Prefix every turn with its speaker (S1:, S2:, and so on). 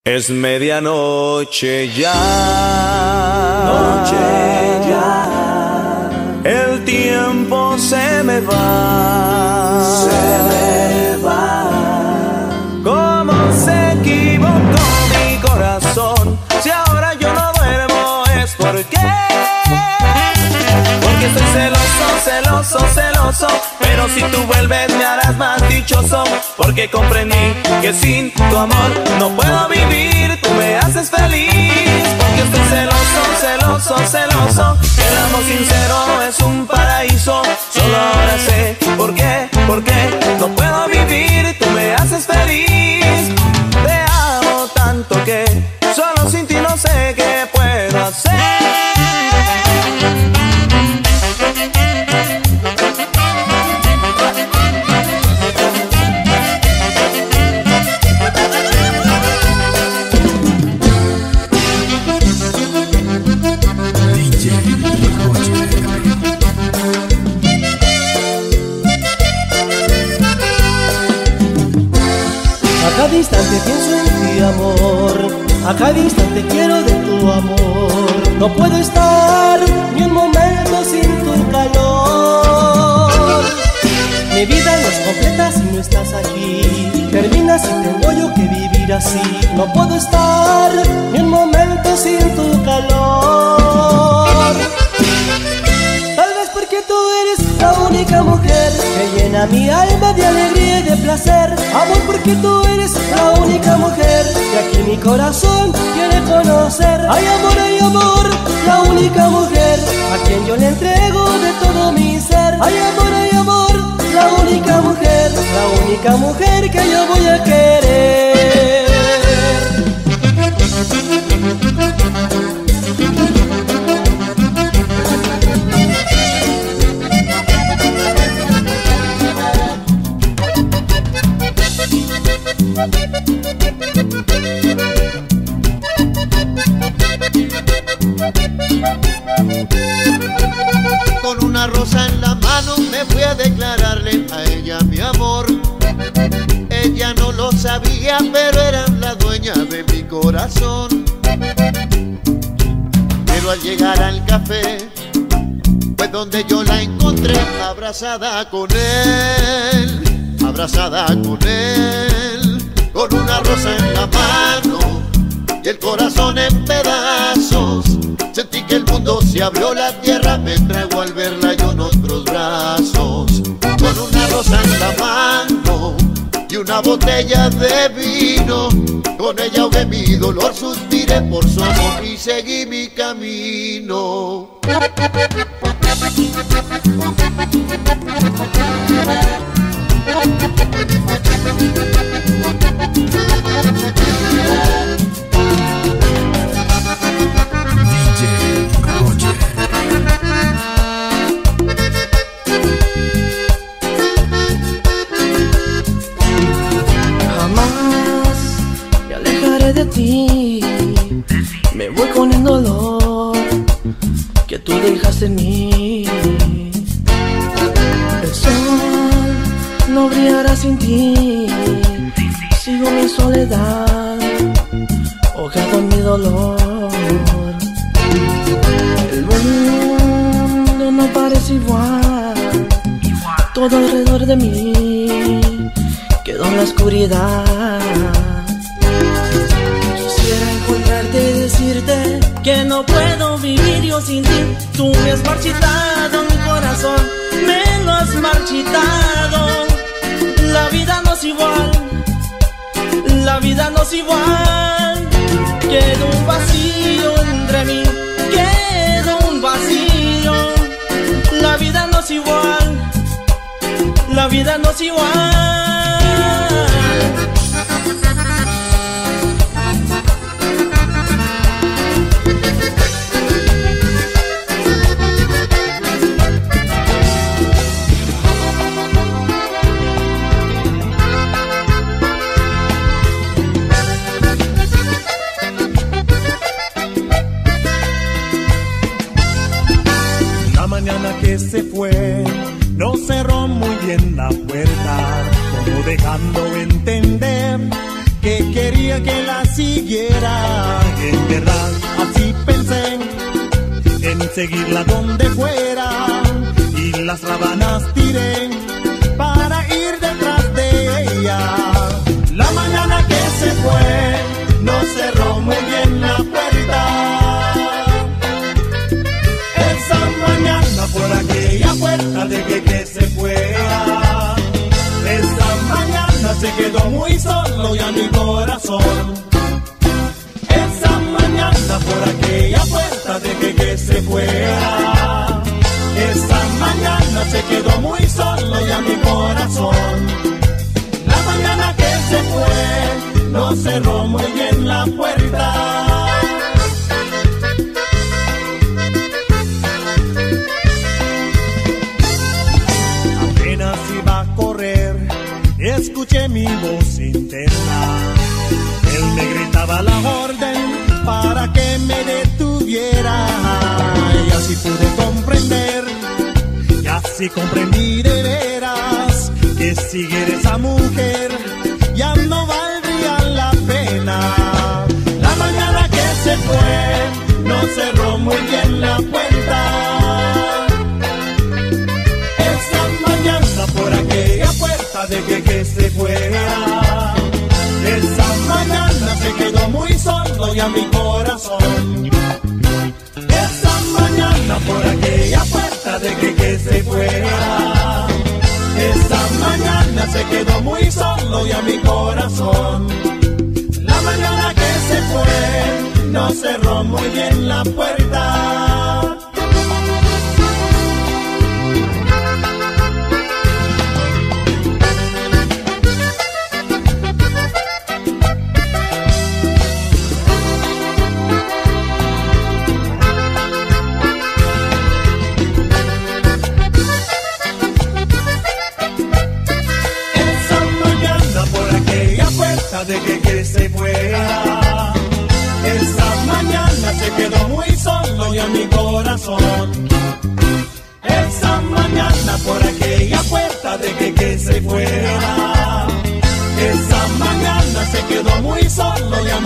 S1: Es medianoche ya,
S2: noche ya.
S1: El tiempo se me va, ¿Cómo se equivocó mi corazón? Si ahora yo no duermo es porque estoy celoso. Pero si tú vuelves me harás más dichoso, porque comprendí que sin tu amor no puedo vivir. Tú me haces feliz, porque estoy celoso. El amor sincero es un paraíso. Solo ahora sé por qué no puedo vivir. Tú me haces feliz. Te amo tanto que solo sin ti no sé qué puedo hacer.
S2: A cada instante pienso en ti, amor. A cada instante quiero de tu amor. No puedo estar ni un momento sin tu calor. Mi vida no es completa si no estás aquí. Termina si tengo yo que vivir así. No puedo estar ni un momento sin tu calor. Tal vez porque tú eres la única mujer que llena mi alma de alegría y de placer. Amor, porque tú eres la única mujer que aquí mi corazón quiere conocer. Ay, amor, la única mujer a quien yo le entrego de todo mi ser. Ay, amor, la única mujer que yo voy a querer.
S3: Con una rosa en la mano me fui a declararle a ella mi amor. Ella no lo sabía, pero era la dueña de mi corazón. Pero al llegar al café fue donde yo la encontré, abrazada con él, con una rosa en la mano y el corazón en pedazos. Sentí que el mundo se abrió, la tierra me tragó al verla yo en otros brazos. Con una rosa en la mano y una botella de vino, con ella ahogué mi dolor, suspiré por su amor y seguí mi camino.
S2: Jamás me alejaré de ti. Me voy con el dolor que tú dejaste en mí. El sol no brillará sin ti. Sigo mi soledad, ahogado en mi dolor. El mundo no parece igual. Todo alrededor de mí quedó en la oscuridad. Quisiera encontrarte y decirte que no puedo vivir yo sin ti. Tú me has marchitado mi corazón, me lo has marchitado. La vida no es igual, la vida no es igual. Quedó un vacío entre mí, quedó un vacío. La vida no es igual, la vida no es igual.
S4: La mañana que se fue no cerró muy bien la puerta. siguiera. En verdad así pensé, en seguirla donde fuera, y las sábanas tiré para ir detrás de ella. La mañana que se fue, no cerró muy bien la puerta. Esa mañana por aquella puerta dejé que se fuera. Esa mañana se quedó muy solo ya mi corazón. Esa mañana por aquella puerta dejé que se fuera. Esa mañana se quedó muy solo ya mi corazón. La mañana que se fue, no cerró muy bien la puerta. Apenas iba a correr, escuché mi voz interna. Él me gritaba la orden para que me detuviera. Y así pude comprender, y así comprendí de veras, que seguir esa mujer ya no valdría la pena. La mañana que se fue, no cerró muy bien la puerta. Esa mañana por aquella puerta dejé que se fuera. Esa mañana se quedó muy solo ya mi corazón. Esa mañana por aquella puerta dejé que se fuera. Esa mañana se quedó muy solo ya mi corazón. La mañana que se fue, no cerró muy bien la puerta. Dejé que se fuera. Esa mañana se quedó muy solo ya mi corazón. Esa mañana por aquella puerta dejé que se fuera. Esa mañana se quedó muy solo ya